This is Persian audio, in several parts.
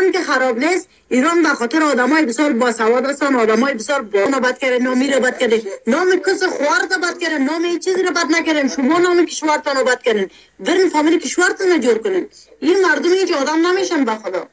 که خراب نیست. ایران به خاطر آدمای بسیار باسواد هستن، آدمای بسیار با بد کرده، نامی رو بد کرده، نام کس خوارت بد کرده، نام این چیزی رو بد نکردن. شما نام کشورتان رو بد کردن، برین فامیل کشورتان رو جور کنین. این مردمی که آدم نمیشن به خدا.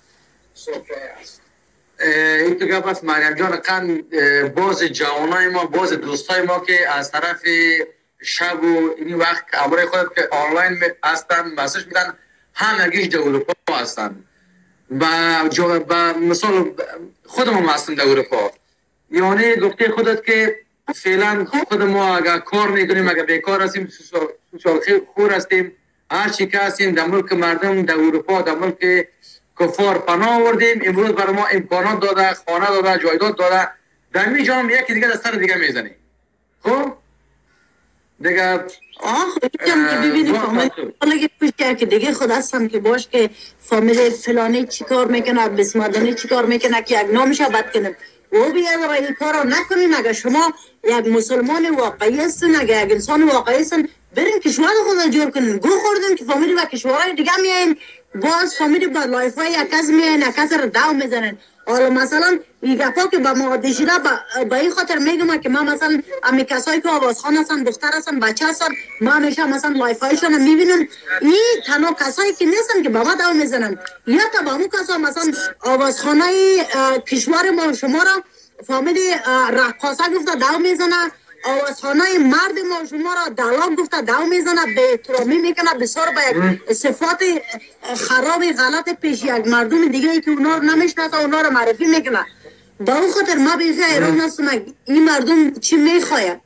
این تو گپ است مریم جان. قند باز جوانای ما، باز دوستای ما که از طرف شب و این وقت امرای خود که آنلاین هستن مسیج میدن، همگیش در اروپا هستن. و مثال خودمون هستن در اروپا. یعنی گفته خودت که فعلا خود ما اگر کار میکنیم، اگر بیکار هستیم، سوشال خور هستیم، هر چی که هستیم در ملک مردم در اروپا، در ملک کفار پناه آوردیم. امروز برای ما امکانات داده، خانه داده، جایداد داده. در می جام یکی دیگه در سر دیگه میزنیم. خب دیگه خودم که ببینی فامیل حالا که دیگه خود هستم که باش که فامیل فلانی چی کار میکنه، بسمدانی چی کار میکنه که یک نامشه بد کنیم. و بیاد را این کار رو نکنین. اگر شما یک مسلمان واقعی هستین، اگر یک انسان واقعی هستین، برین کشور خود رو جور کنین. گو خوردین که فامیل و کشورهای دیگه میاین، باز فامیل با لایف های یک کس میاین، یک کس رو داو میزنن. حالا مثلا این گپا که با ما دیشیده با این خاطر میگم که من مثلا امی کسایی که آوازخان هستن، دختر هستن، بچه هستن، ما همیشه مثلا لایف هایشون میبینم. این تنها کسایی که نیستن که با ما داو میزنن، یا تا با مو کسا مثلا آوازخانه کشور ما شما را فامیل رقاصه گفته داو میزنه، آوازخانه مرد ما شما را دلال گفته داو میزنه، به احترامی میکنه، بسیار با یک صفات خراب غلط پیش یک مردم دیگه ای که اونا رو نمیشناسه اونا رو معرفی میکنه. با اون خاطر ما بیخی ایران هستم این مردم چی میخواه.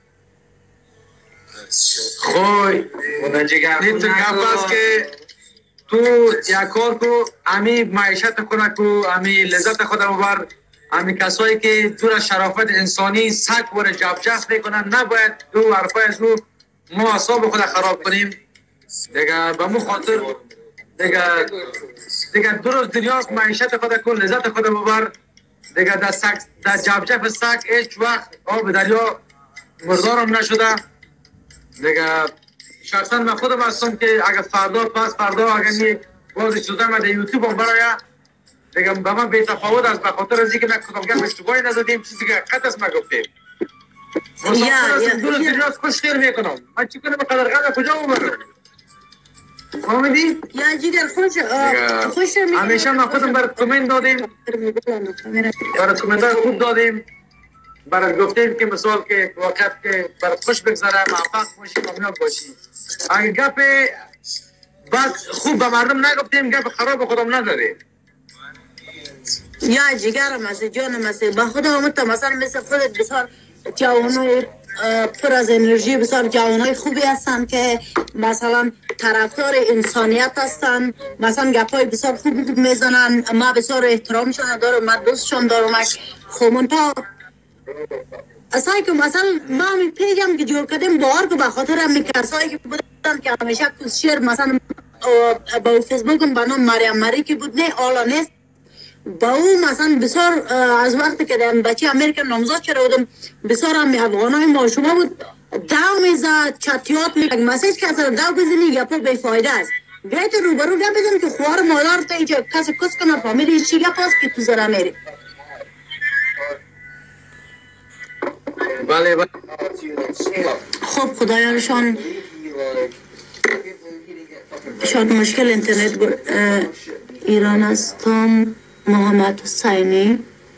خوی این تو گفت است که تو یک کار کو امی معیشت کنه کو امی لذت خود رو بر. امی کسایی که دور از شرافت انسانی سگ ور جف میکنن، نباید دو حرفای از رو ما اعصاب خود خراب کنیم دیگه. به مو خاطر دیگه دو روز دنیا معیشت خود کو لذت خود رو بر دیگه. در جف سگ هیچ وقت آب دریا مردارم نشده دیگه. شخصا من خودم هستم که اگر فردا پس فردا اگر می بازی شده من در یوتیوب هم برای دیگه به من بی تفاوت است، به خاطر از اینکه نه کدام گپ اشتباهی نزدیم، چیزی که حقیقت است ما گفتیم. دو روز دنیا خوش خیر میکنم. من چی کنم قدرقدر کجا اومدم؟ فهمیدی؟ یا جیگر خوش همیشه ما خودم برای کامنت دادیم، برای کامنت خوب دادیم، برای گفتیم که مثال که وقت که برای خوش بگذره، موفق باشی، کامیاب باشی. اگه گپ بعد خوب به مردم نگفتیم، گپ خراب خودم نداریم. یا جیگرم است، جانم است. با خدا همون مثلا مثل خودت بسیار جوانای پر از انرژی، بسیار جوانای خوبی هستن که مثلا طرفدار انسانیت هستن، مثلا گپای بسیار خوب میزنن. ما بسیار احترامشان دارم، من دوستشان دارم. خمونتا اصلا که مثلا ما می پیجم که جور کردیم بار که بخاطر همی کسایی که بودن که همیشه کسشیر مثلا با فیسبوکم به نام مریم مری که بود، نه آلا نیست. با او مثلا بسیار از وقتی که در بچه امریکا نامزاد شده بودم، بسیار هم افغانای ما شما بود داو میزد، چطیات میگه مسیج که اصلا داو بزنی یا پا بیفایده است. بیایت روبرو گپ بزن که خوار مادر تا اینجا کسی کس کنه فامیلی چی گپ است که تو زره میری. بله بله. خب خدایانشان شاید مشکل اینترنت ایران هستم. محمد حسینی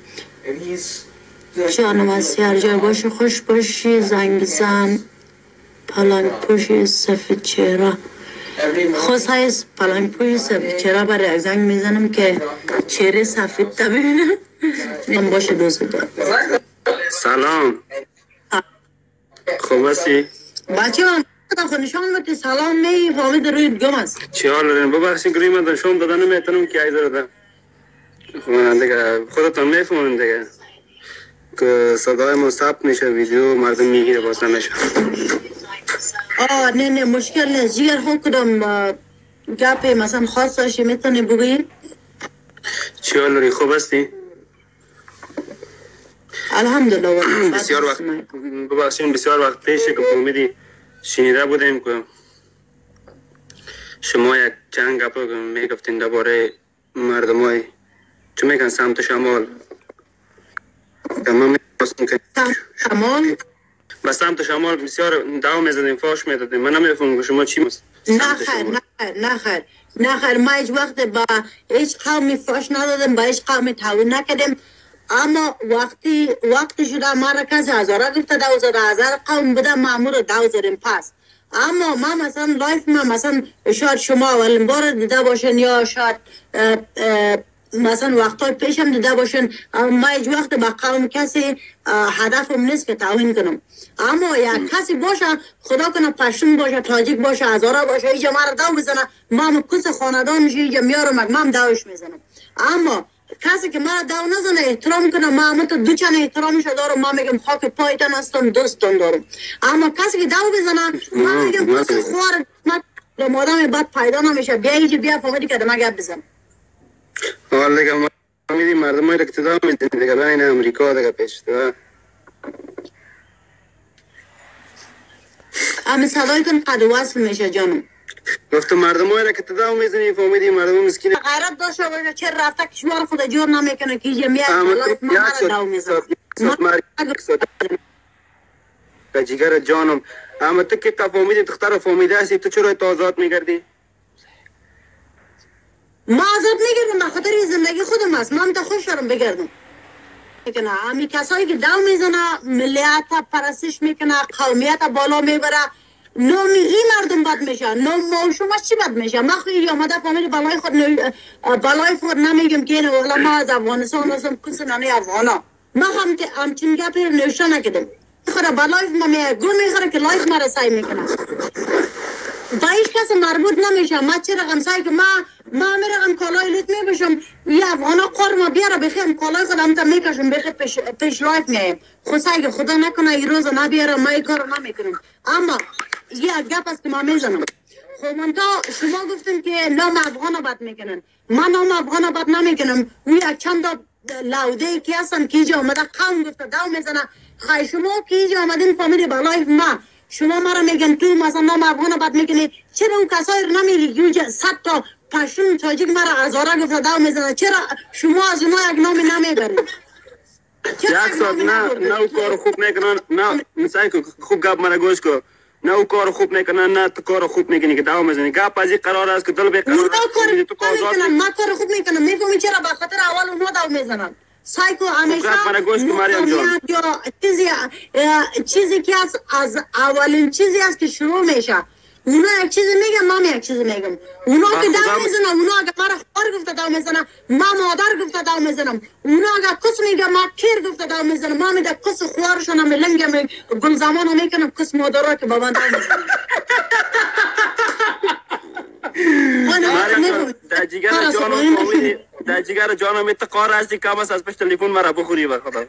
جانم از هر جای باشی خوش باشی، زنگ زن پلنگ پوشی سفید چهره خوز هایست پلنگ پوشی سفید چهره برای یک زنگ میزنم که چهره سفید تا ببینم. من باشه دوست دارم. سلام خوب هستی؟ بچه من خونشان بودی سلام می فامید روی گم است. چی حال دارین؟ ببخشید گروهی من شما دادن نمیتونم که ایده دادم. دیگه خودتان میفهمون دیگه که صدای ما ثبت میشه، ویدیو مردم میگیره باز نمیشه. نه مشکل نیست جیگر. خوب کدام گپ مثلا خاص داشتی میتونی بگویی؟ چی حال داری؟ خوب هستی؟ الحمدلله. بسیار وقت ببخشید بسیار وقت پیشه که فهمیدی شنیده بودیم که شما یک چند گپ میگفتین درباره مردمای چه میگن سمت شمال تمام شمال به سمت شمال بسیار دعوا میزدیم فاش میدادیم. من نمیفهمم شما چی نه خیر ما هیچ وقت با هیچ قومی فاش ندادیم، با هیچ قومی تعاون نکردیم. اما وقتی شده ما را کسی هزاره گفته دوزده هزار قوم بوده مامور دوزدیم پس. اما ما مثلا لایف ما مثلا شاید شما اولین بار دیده باشین یا شاید مثلا وقتای پیشم دیده باشین. ما هیچ وقت با قوم کسی هدفم نیست که تعاون کنم. اما یک کسی باشه خدا کنه پشتون باشه تاجیک باشه هزاره باشه اینجا ما را دو بزنه ما کس خاندان میشه اینجا میارم من دوش میزنم. اما کسی که ما دو نزنه احترام کنه ما همونطور دو چند احترامش دارم. ما میگم خاک پایتان هستم دوستان دارم. اما کسی که دو بزنه ما میگم کسی خوار مادم بعد پیدا نمیشه بیا اینجا بیا فهمیدی که ما گپ بزن. حالا دیگه ما میدیم مردم های اقتدار میدیم دیگه بین امریکا دیگه پیش اما صدای کن قد وصل میشه جانم. گفتم مردم های اقتدار میزنی فهمیدی مردم مسکین غیرت داشته باشه چه رفته کشور خود جور نمیکنه که اینجا میاد لایف ما را دو میزن به جگر جانم. اما تو که فهمیدی تختار فهمیده هستی تو چرا آزاد میگردی؟ ما آزاد میگردم به خاطر زندگی خودم است. من تا خوش دارم بگردم. همی کسایی که دو میزنه ملیت پرستش میکنه قومیت بالا میبره نومی این مردم بد میشه نوم شما چی بد میشه؟ ما خیلی آمده فهمید بالای خود نمیگم که اینه ما از افغانستان هستم کسی نانی افغانا ما همچین گپی رو نوشته نکدیم. خدا بالای ما گل میخوره که لایف ما را سعی میکنه با هیچ کس مربوط نمیشه. ما چه رقم سعی که ما میرقم کالای لیت میبشم یه افغانا قار ما بیاره بخیم کالای خودم تا میکشم بخیم پیش لایف میایم خود سعی که خدا نکنه این روز نبیاره ما این کار نمیکنم. اما یه گپ است که ما میزنم. خب من تا شما گفتیم که نام افغان بد میکنن. من نام افغان بد نمیکنم. اون یک چند لوده که هستن که اینجا آمده قوم گفته دو میزنه. خواهی شما که اینجا آمدین فامیلی بالای ما شما مرا میگن تو مثلا نام افغان بد میکنی چرا اون کسایی رو نمیگی که اونجا 100 تا پشتون تاجیک مرا هزاره گفته دو میزنه چرا شما از اونا یک نامی نمیبرید؟ یک ساعت نه او کار خوب میکنن نه مثلا خوب گپ مرا گوش کن نه او کار خوب میکنن نه تو کار خوب میکنی که دو میزنی. گپ از این قرار است که دل به قرار است تو کار میکنن ما کار خوب میکنم میفهمی چرا به خاطر اول اونا دو میزنن سایکو همیشه چیزی که از اولین چیزی است که شروع میشه اونا یک چیزی میگن ما یک چیزی میگم اونا که دو میزنن اونا اگر مرا خوار گفته دو میزنن ما مادر گفته دو میزنم اونا اگر کس میگه ما پیر گفته دو میزنم ما میده کس خوارشون هم لنگم گل زمان میکنم کس مادر که بابا دو میزنم در جگر جانم اتقار هستی کم است از پشت تلفن مرا بخوری به خدا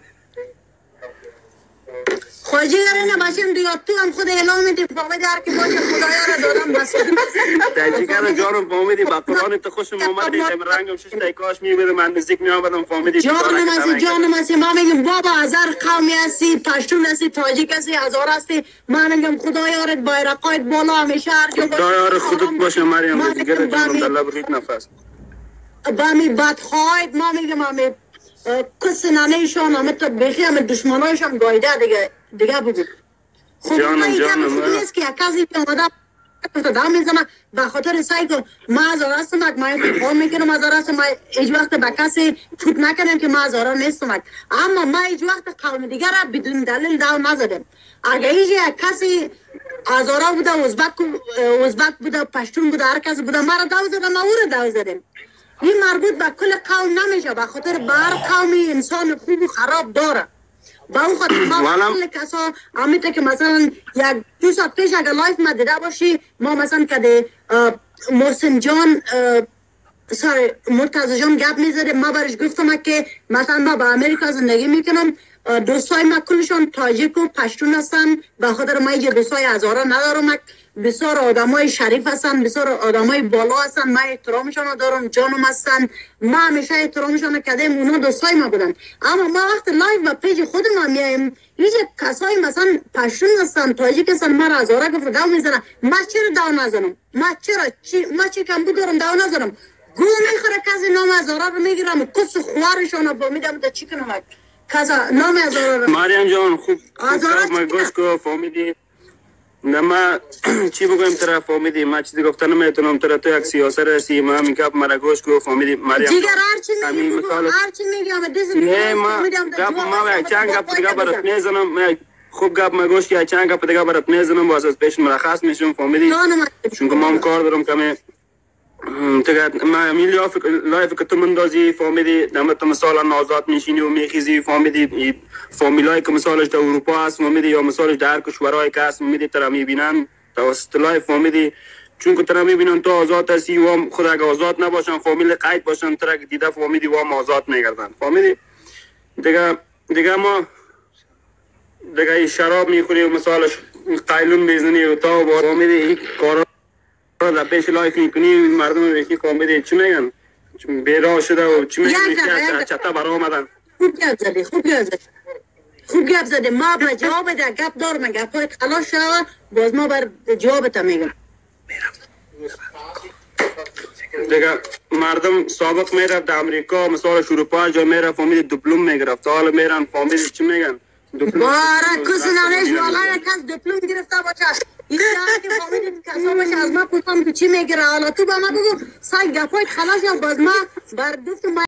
خواهی جگر نباشیم دیگه تو هم خود اعلام میدی فامیدی هر که باشه خدایا را دادم بس در جگر جانم فامیدی با قرآن تو خوشم آمد رنگم شش تایکاش میبره من نزدیک میآمدم فامیدی جانم هستی ما میگم بابا هزار قومی هستی پشتون هستی تاجیک هستی هزار هستی ما میگم خدایا را بایرقایت بالا همیشه هر جا باشه خدایا را خودت باشه مریم در جگر جانم در لب رویت نفس با می بدخواهید ما میگم همی کس نانیشان همه تا بخی همه دشمنایشان گایده دیگه بگو خب جانم نیست که یک کسی که آمده دام میزنه به خاطر سعی که ما هزار هستم ما خواهم میکنم هزار هستم ما هیچ وقت به کسی فوت نکنیم که ما هزارا نیستم اما ما هیچ وقت قوم دیگر را بدون دلیل دو نزدیم. اگر یک کسی هزارا بوده ازبک بوده پشتون بوده هر کسی بوده ما را دو زدیم ما او را دو زدیم. این مربوط به کل قوم نمیشه به خاطر بر قومی انسان خوب و خراب داره با اون خاطر ما کل کسا امیده که مثلا یک 2 ساعت پیش اگر لایف ما دیده باشی ما مثلا که محسن جان مرتضی جان گپ میذاره ما برش گفتم که مثلا ما با امریکا زندگی میکنم دوستای ما کلشون تاجیک و پشتون هستن به خاطر ما اینجا دوستای هزارا ندارم بسیار آدمای شریف هستن بسیار آدمای بالا هستن ما احترامشون دارم جانم هستن ما همیشه احترامشون کردیم اونا دوستای ما بودن اما ما وقت لایو و پیج خود ما میایم هیچ کسایی مثلا پشتون هستن تاجیک هستن ما را هزارا گفت دو میزنن ما چرا دو نزنم ما چرا ما چی کم بود دارم دو نزنم گو میخوره کسی نام هزاره رو میگیرم کس خوارشان با میدم تا چی کنم کسی نام هزاره رو مریم جان خوب ما گوش کو فهمیدی نما چی بگم ترا فهمیدی ما چیزی گفتن نمیتونم ترا تو یک سیاست هستی ما میگم مرا گوش کو فهمیدی مریم دیگر هرچی میگم نه ما گپ ما چند گپ دیگه برات میزنم خوب گپ ما گوش که چند گپ دیگه برات میزنم واسه پیش مرخص میشم فهمیدی چون که ما کار دارم کمی تقعد ما میلی لایف که تو مندازی فهمیدی دم تو مثلا نازات میشینی و میخیزی فهمیدی فامیلای که مثالش در اروپا هست فهمیدی یا مثالش در کشورهای که هست فهمیدی ترا میبینن توسط لایف فهمیدی چون که ترا میبینن تو آزاد هستی و خود اگه آزاد نباشن فامیل قید باشن ترا دیده فهمیدی و هم آزاد میگردن فهمیدی دیگه ما دیگه شراب میخوری و مثالش قایلون میزنی و تا فهمیدی این کارا در پیش لایف میکنی مردم یکی فهمیدی چی میگن بیراه شده و چی میگن چطا برا آمدن خوب گپ زده ما به جواب ده گپ دارم گپ های خلاص شد باز ما بر جوابت میگم دیگه مردم سابق میرفت در امریکا مثال اروپا جا میرفت فهمیدی دیپلم میگرفت حالا میرن فهمیدی چی میگن باره کسی نانش والا کس دیپلم گرفته باشه این که فهمیدی کسا باشه از ما پوشم که چی میگره حالا تو با ما بگو سای گپ های خلاص شد باز ما بر دوست